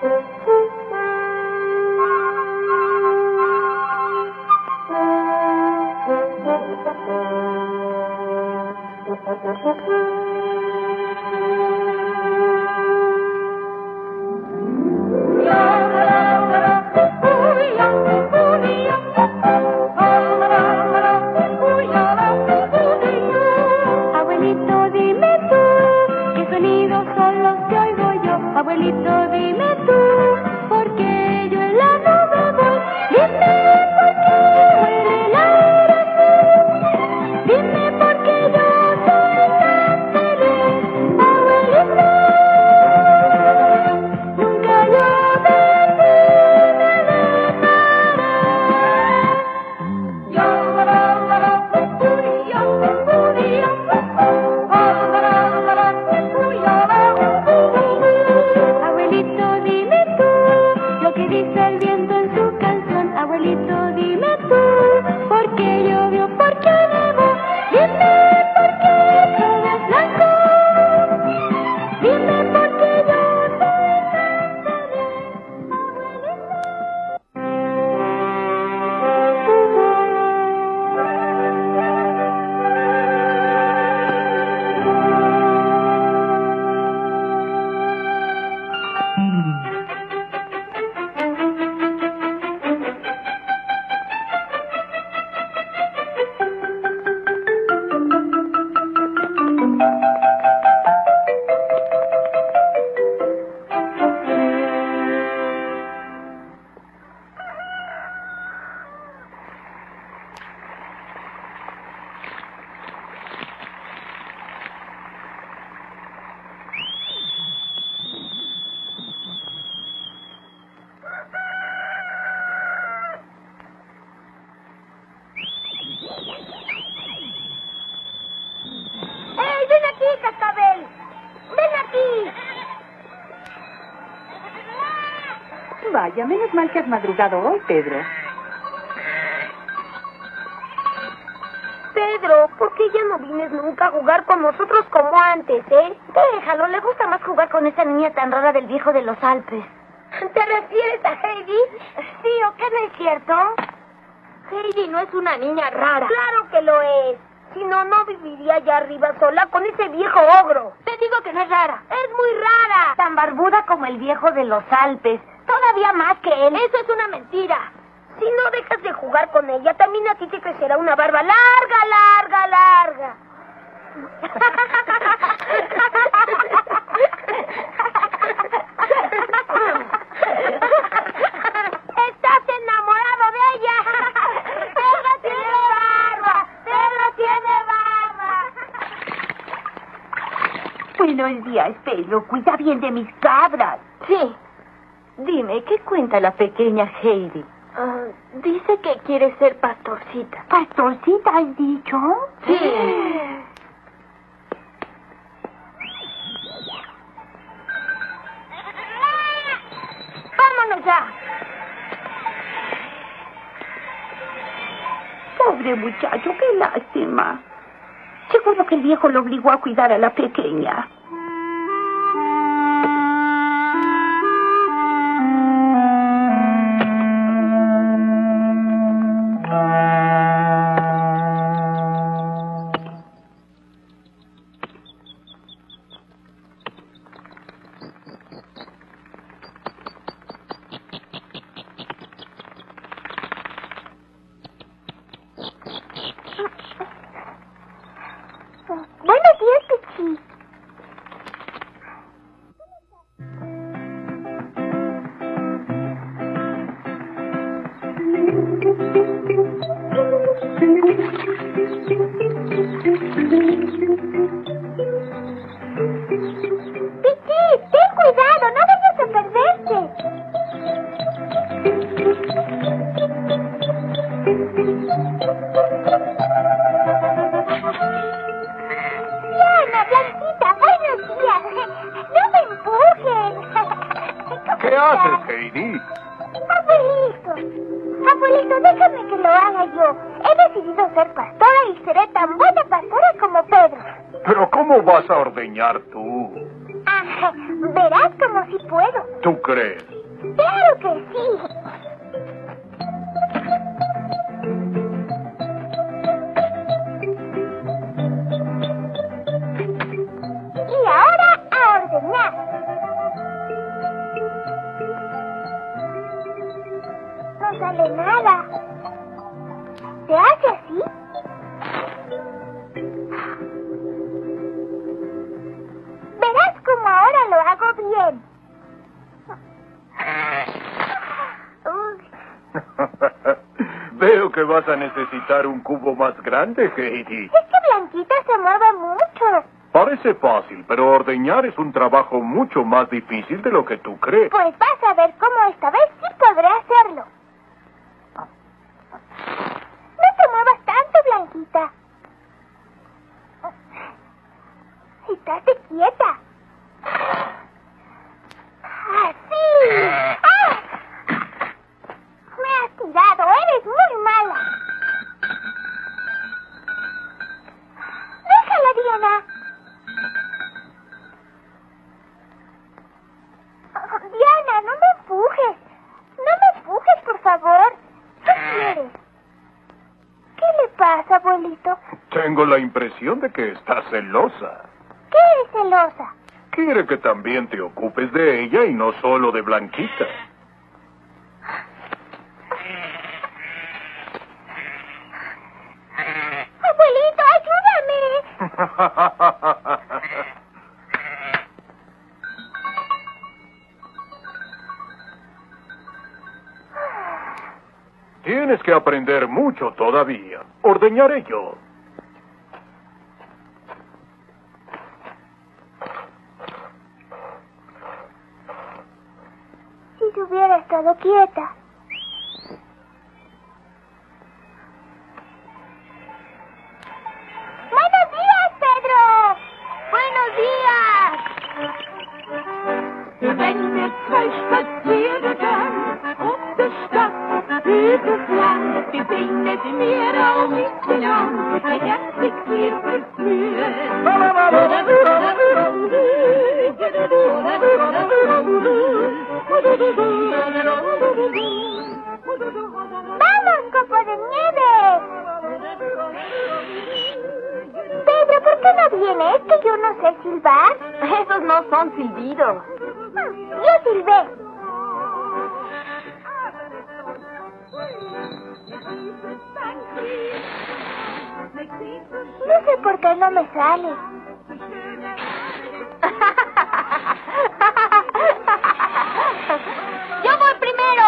Abuelito, dime tú, ¿qué sonidos son los que oigo yo? Abuelito, dime tú, ¿por qué yo en la nube voy? Dime por qué huele el aire así. Dime por qué yo soy tan feliz. Abuelito, nunca yo de ti me dejaré. Abuelito, dime tú lo que dice el viento en su canción. Abuelito, dime tú por qué llovió, por qué nevó. Dime por qué todo es blanco. Dime por qué yo soy tan feliz, ¡Ey, ven aquí, cascabel! ¡Ven aquí! Vaya, menos mal que has madrugado hoy, Pedro. Pedro, ¿por qué ya no vienes nunca a jugar con nosotros como antes, Déjalo, le gusta más jugar con esa niña tan rara del viejo de los Alpes. ¿Te refieres a Heidi? Sí, ¿o qué no es cierto? Heidi no es una niña rara. Claro que lo es. Si no, no viviría allá arriba sola con ese viejo ogro. Te digo que no es rara. Es muy rara. Tan barbuda como el viejo de los Alpes. Todavía más que él. Eso es una mentira. Si no dejas de jugar con ella, también a ti te crecerá una barba larga, larga, larga. Estás enamorado de ella. Pedro tiene barba. Pedro tiene barba. Buenos días, Pedro. Cuida bien de mis cabras. Sí. Dime, ¿qué cuenta la pequeña Heidi? Dice que quiere ser pastorcita. ¿Pastorcita has dicho? Sí. ¡Vámonos ya! Pobre muchacho, qué lástima. Seguro que el viejo lo obligó a cuidar a la pequeña. Buenos días, Pichi. Pichi, ten cuidado, no vayas a perderte. Diana, Blanquita, buenos días. No me empujen. ¿Qué haces, Heidi? Abuelito, abuelito, déjame que lo haga yo. He decidido ser pastora y seré tan buena pastora como Pedro. ¿Pero cómo vas a ordeñar tú? Verás como si puedo. ¿Tú crees? ¡Claro que sí! Y ahora a ordeñar. No sale nada. ¿Se hace así? Verás como ahora lo hago bien. Veo que vas a necesitar un cubo más grande, Heidi. Es que Blanquita se mueve mucho. Parece fácil, pero ordeñar es un trabajo mucho más difícil de lo que tú crees. Pues vas a ver cómo esta vez sí podré hacerlo. No te muevas tanto, Blanquita. Estate quieta. ¡Así! ¡Ah! Me has tirado. Eres muy mala. Déjala, Diana. Diana, no me empujes. No me empujes, por favor. ¿Qué quieres? ¿Qué le pasa, abuelito? Tengo la impresión de que estás celosa. ¿Qué es celosa? Quiere que también te ocupes de ella y no solo de Blanquita. Abuelito, ayúdame. Tienes que aprender mucho todavía. Ordeñaré yo. Si se hubiera estado quieta. ¡Buenos días, Pedro! ¡Buenos días! Wenn wir zwei spazieren auf der Stadt, übers Land, wir singen es mir auch miteinander, ein herzlich viel ¡Vamos, copo de nieve! Pedro, ¿por qué no vienes? ¿Que yo no sé silbar? Esos no son silbidos. Yo silbé. No sé por qué no me sale. ¡Yo voy primero!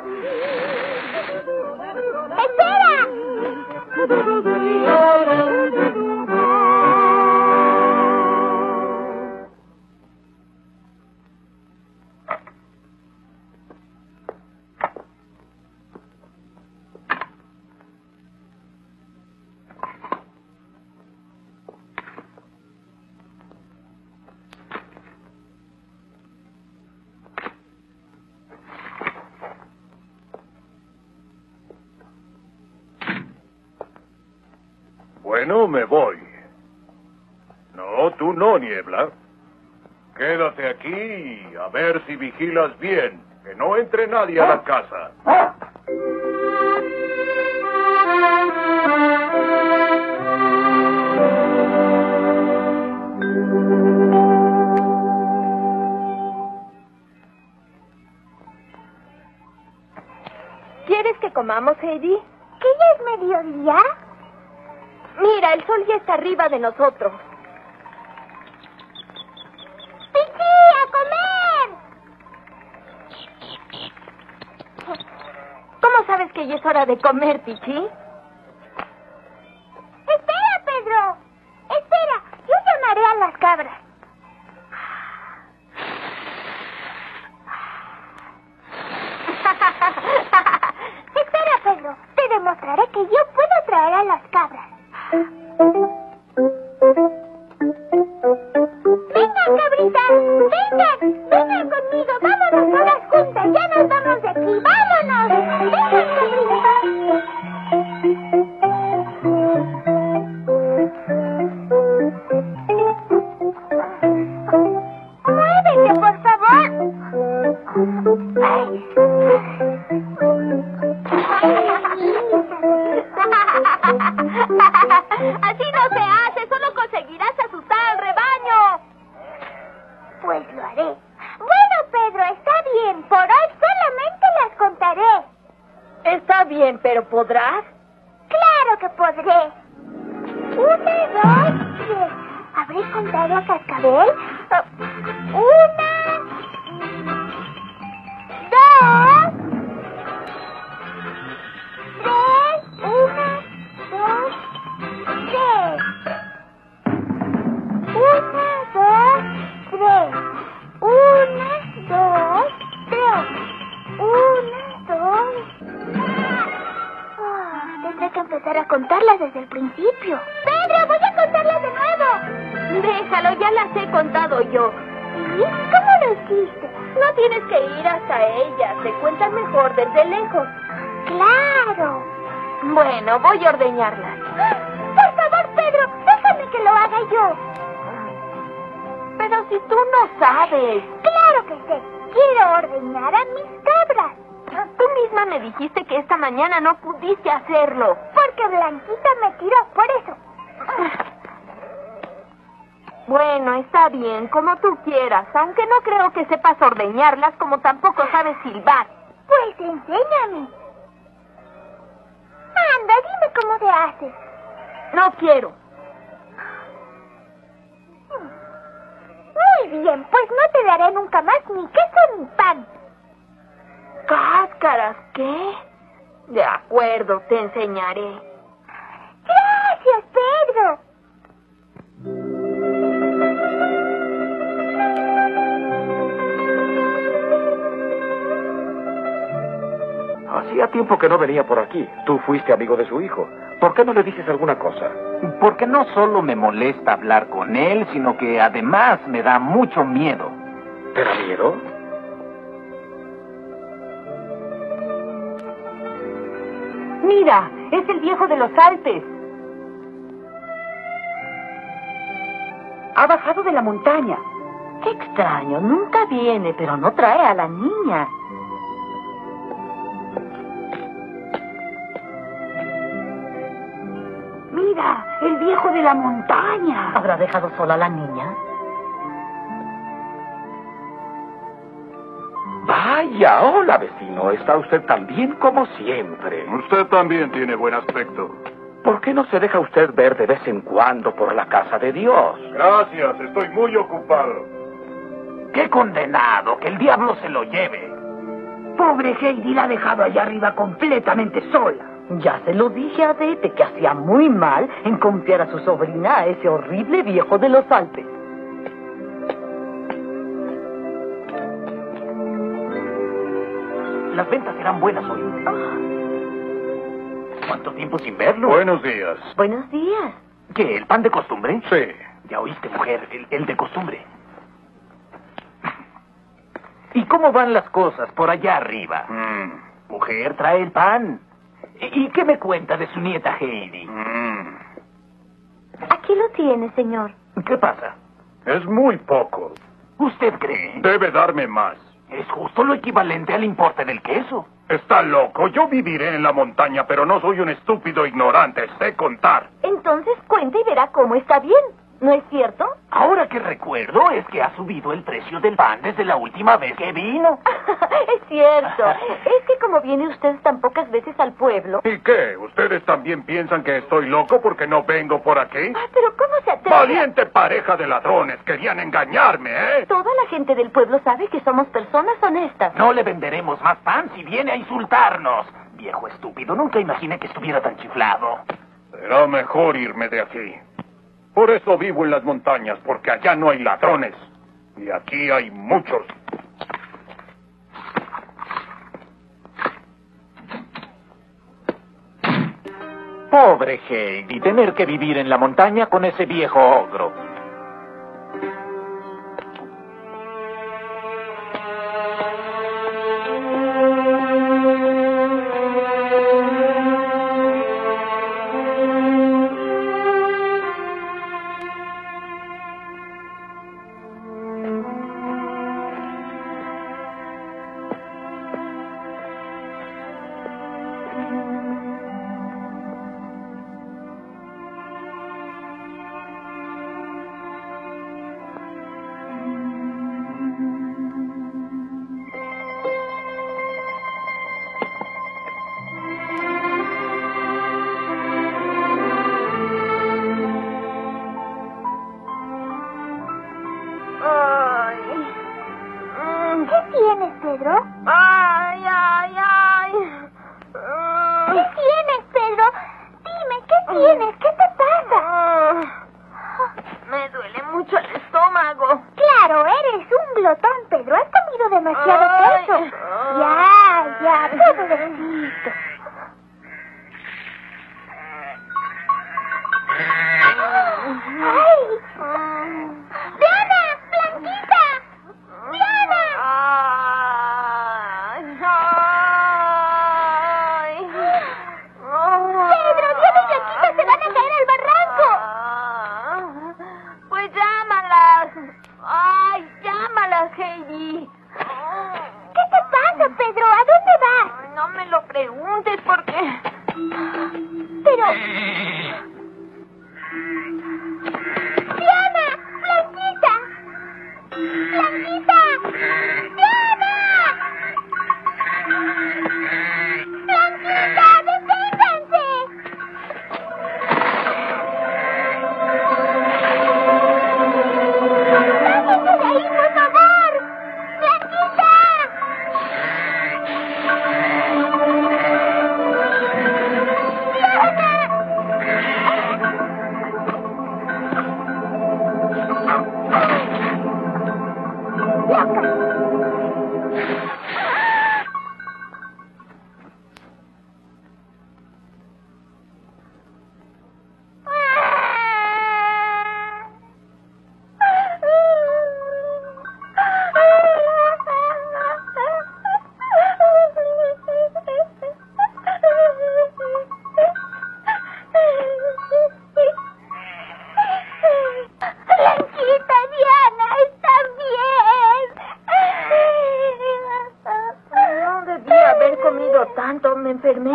¡Espera! Bueno, me voy. No, tú no, Niebla. Quédate aquí a ver si vigilas bien. Que no entre nadie a la casa. ¿Quieres que comamos, Heidi? ¿Qué ya es mediodía? Mira, el sol ya está arriba de nosotros. ¡Pichi, a comer! ¿Cómo sabes que ya es hora de comer, Pichi? ¡Espera, Pedro! ¡Espera! Yo llamaré a las cabras. Espera, Pedro. Te demostraré que yo puedo traer a las cabras. ¡Vengan, cabritas! ¡Vengan! ¡Vengan conmigo! ¡Vámonos todas juntas! ¡Ya nos vamos de aquí! ¡Vámonos! ¡Vengan, cabritas! ¡Muévete, por favor! Así no se hace, solo conseguirás asustar al rebaño. Pues lo haré. Bueno, Pedro, está bien. Por hoy solamente las contaré. Está bien, pero ¿podrás? Claro que podré. 1, 2, 3. ¿Habré contado a Cascabel? 1, 2, 3. 1, 2, 3. 1, 2, 3. 1, 2, 3. 1, 2. Tendré que empezar a contarlas desde el principio. ¡Pedro, voy a contarlas de nuevo! Déjalo, ya las he contado yo. ¿Y cómo lo hiciste? No tienes que ir hasta ellas, se cuentan mejor desde lejos. ¡Claro! Bueno, voy a ordeñarlas. Por favor, Pedro, déjame que lo haga yo. Pero si tú no sabes. ¡Claro que sé! Quiero ordeñar a mis cabras. Tú misma me dijiste que esta mañana no pudiste hacerlo. Porque Blanquita me tiró, por eso. Bueno, está bien, como tú quieras, aunque no creo que sepas ordeñarlas como tampoco sabes silbar. Pues enséñame. Anda, dime cómo se hace. No quiero. Muy bien, pues no te daré nunca más ni queso ni pan. ¿Cáscaras qué? De acuerdo, te enseñaré. Gracias, Pedro. Hacía tiempo que no venía por aquí. Tú fuiste amigo de su hijo. ¿Por qué no le dices alguna cosa? Porque no solo me molesta hablar con él, sino que además me da mucho miedo. ¿Te da miedo? Mira, es el viejo de los Alpes. Ha bajado de la montaña. Qué extraño, nunca viene, pero no trae a la niña. Mira, el viejo de la montaña. ¿Habrá dejado sola a la niña? Vaya, hola vecino. Está usted tan bien como siempre. Usted también tiene buen aspecto. ¿Por qué no se deja usted ver de vez en cuando por la casa de Dios? Gracias, estoy muy ocupado. ¡Qué condenado! ¡Que el diablo se lo lleve! Pobre Heidi la ha dejado allá arriba completamente sola. Ya se lo dije a Dete que hacía muy mal en confiar a su sobrina a ese horrible viejo de los Alpes. Las ventas serán buenas hoy. ¿Cuánto tiempo sin verlo? Buenos días. Buenos días. ¿Qué, el pan de costumbre? Sí. Ya oíste, mujer, el de costumbre. ¿Y cómo van las cosas por allá arriba? Mujer, trae el pan. ¿Y qué me cuenta de su nieta Heidi? Aquí lo tiene, señor. ¿Qué pasa? Es muy poco. ¿Usted cree? Debe darme más. Es justo lo equivalente al importe del queso. Está loco. Yo viviré en la montaña, pero no soy un estúpido ignorante. Sé contar. Entonces cuenta y verá cómo está bien. ¿No es cierto? Ahora que recuerdo es que ha subido el precio del pan desde la última vez que vino. Es cierto. Es que como viene usted tan pocas veces al pueblo... ¿Y qué? ¿Ustedes también piensan que estoy loco porque no vengo por aquí? Ah, pero ¿cómo se atreve? Valiente pareja de ladrones. Querían engañarme, ¿eh? Toda la gente del pueblo sabe que somos personas honestas. No le venderemos más pan si viene a insultarnos. Viejo estúpido, nunca imaginé que estuviera tan chiflado. Será mejor irme de aquí. Por eso vivo en las montañas, porque allá no hay ladrones. Y aquí hay muchos. Pobre Heidi, tener que vivir en la montaña con ese viejo ogro. tienes, Pedro? Ay, ay, ay. ¿Qué tienes, Pedro? Dime, ¿qué tienes? ¿Qué te pasa? Me duele mucho el estómago. Claro, eres un glotón, Pedro. Has comido demasiado Ay. queso. Ya, pobrecito. ¡Ay! ¡Diana! ¡Blanquita! ¡Diana! Ay, ay. ¡Pedro, Diana y Blanquita se van a caer al barranco! Pues llámalas. Ay, llámalas, Heidi. ¿Qué te pasa, Pedro? ¿A dónde vas? Ay, no me lo preguntes porque... Pero... ¡Diana! ¡Blanquita! ¡Blanquita! ¡Diana! ¡Blanquita! ¡Deténganse! ¡Bájense de ahí, por favor! ¡Blanquita! Blanquita, Diana, ¿están bien? No debí haber comido tanto, me enfermé.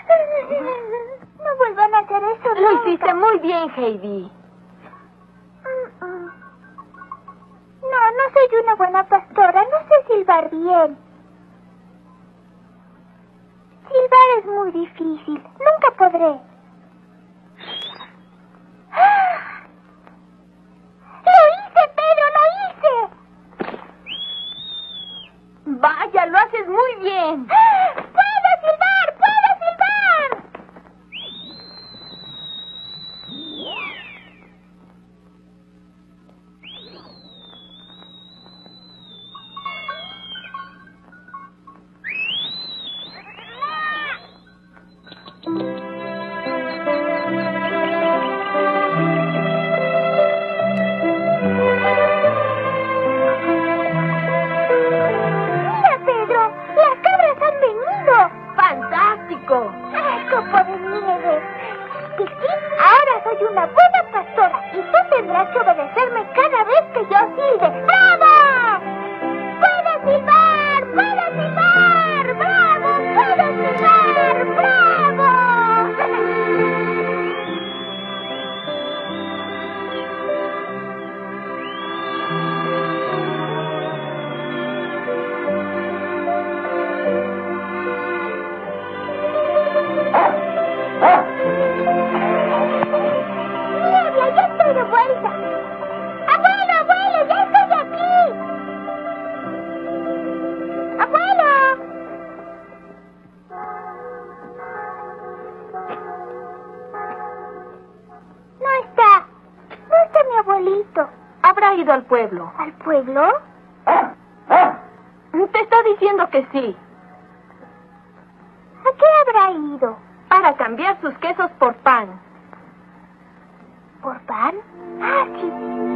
No vuelvan a hacer eso. Lo hiciste muy bien, Heidi. No soy una buena pastora. No sé silbar bien. Silbar es muy difícil. Nunca podré. ¡Lo hice, Pedro! ¡Lo hice! Vaya, lo haces muy bien. ¡Puedo silbar! ¡Puedo silbar! ¡Mira, Pedro! ¡Las cabras han venido! ¡Fantástico! ¡Ah, copo de nieve! Piqui, ahora soy una buena pastora y tú tendrás que obedecerme cada vez que yo silbe. ¡Bravo! ¡Puedo silbar! ¡Puedo silbar! ¡Bravo! ¡Puedo silbar! ¡Bravo! ¡Niebla, ya estoy de vuelta! ¡Abuelo, abuelo, ya estoy aquí! ¡Abuelo! No está. No está mi abuelito. Habrá ido al pueblo. ¿Al pueblo? Te está diciendo que sí. ¿A qué habrá ido? Para cambiar sus quesos por pan. ¿Por pan? Ah, sí.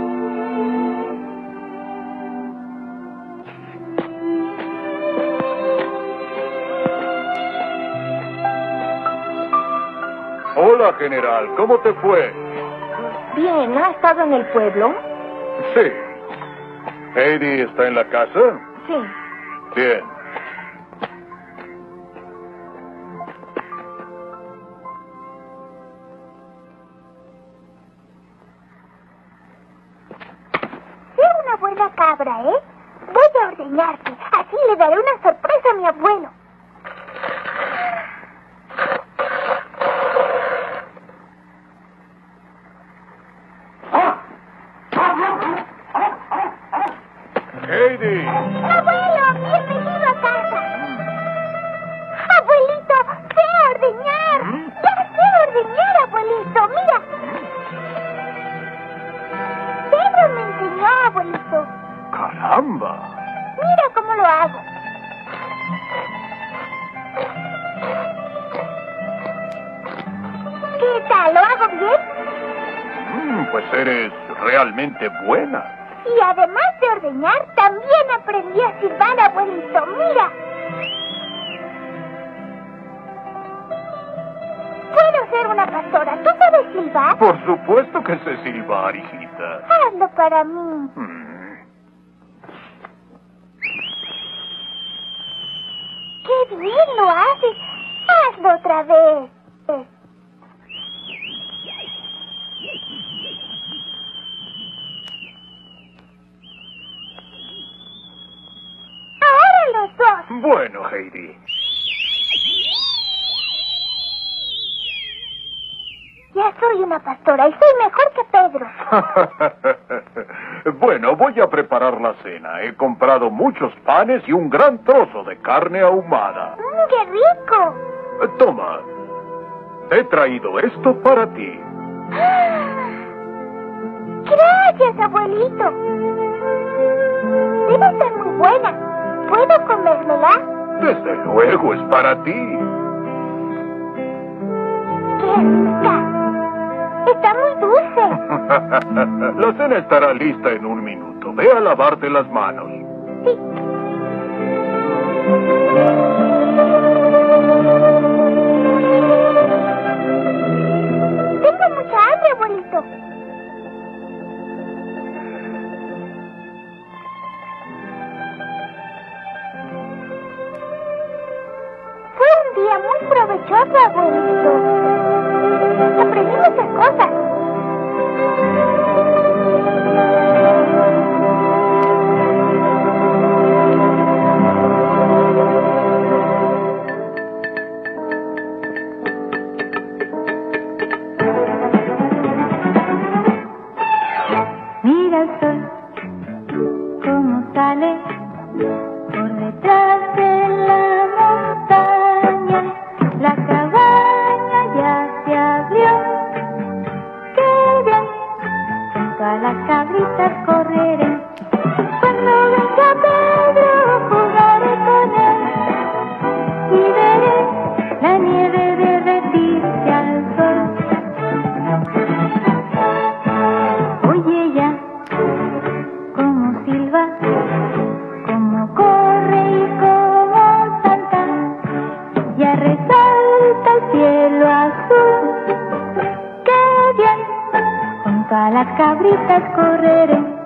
Hola, general. ¿Cómo te fue? Bien, ¿ha estado en el pueblo? Sí. ¿Heidi está en la casa? Sí. Bien. Sé una buena cabra, ¿eh? Voy a ordeñarte. Así le daré una sorpresa a mi abuelo. Heidi. Heidi! ¡Abuelo! ¡Bienvenido a casa! ¡Abuelito! ¡Sé ordeñar! ¡Ya sé ordeñar, abuelito! ¡Mira! Pedro me enseñó, abuelito. ¡Caramba! Mira cómo lo hago. ¿Qué tal? ¿Lo hago bien? Pues eres realmente buena. Y además de ordeñar, también aprendí a silbar, abuelito. Mira. Puedo ser una pastora. ¿Tú sabes silbar? Por supuesto que sé silbar, hijita. Hazlo para mí. ¡Qué bien lo haces! ¡Hazlo otra vez! ¡Ahora los dos! Bueno, Heidi. Ya soy una pastora y soy mejor que Pedro. Bueno, voy a preparar la cena. He comprado muchos panes y un gran trozo de carne ahumada. ¡Qué rico! Toma. He traído esto para ti. Gracias, abuelito. Debe ser muy buena. ¿Puedo comérmela? Desde luego, es para ti. ¡Qué rica! Está muy dulce. La cena estará lista en un minuto. Ve a lavarte las manos. Sí. Tengo mucha hambre, abuelito. Fue un día muy provechoso, abuelito. Aprendí muchas cosas. Mira el sol, cómo sale por detrás de la montaña. La cabaña ya se abrió. ¡Qué bien! Junto a las cabritas correré. Cuando venga Pedro jugaré con él y veré la nieve derretirse al sol. Oye ya, cómo silba, cómo corre y cómo salta, ya resalta el cielo azul. ¡Qué bien! Junto a las cabritas correré.